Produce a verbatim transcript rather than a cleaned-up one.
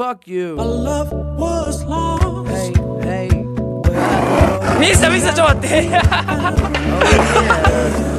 Fuck you. Our love was lost. Hey, hey, where I go. ミスターミスターちょっと待って Oh, yeah.